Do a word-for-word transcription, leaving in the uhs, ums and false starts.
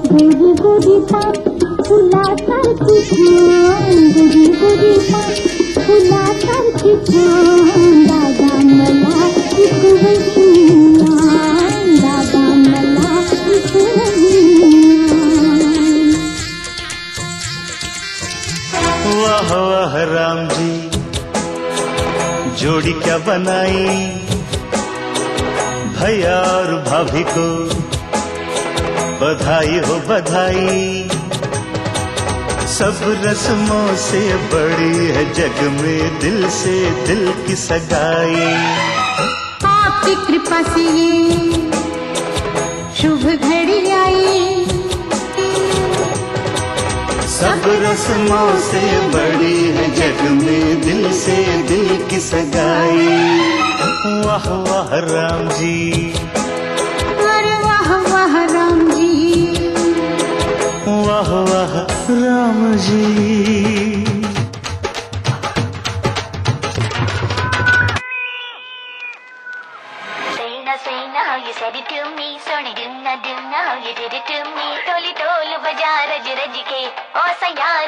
गोरी गोरी पाप फुला करती छान, गोरी गोरी पाप फुला करती छान, दादा मला इकवशिया, दादा मला इकवशिया। वाह वाह राम जी, जोड़ी क्या बनाई, भैया और भाभी को बधाई हो बधाई। सब रस्मों से बड़ी है जग में दिल से दिल की सगाई। आपकी कृपा से ये शुभ घड़ी आई, सब रस्मों से बड़ी है जग में दिल से दिल की सगाई। वाह वाह राम जी, अरे वाह वाह राम जी, वाह वाह Ram ji. Say now, you said it to me, Sony do not do now, you did it to me, toli tolu baja raj raj ke, oh sayang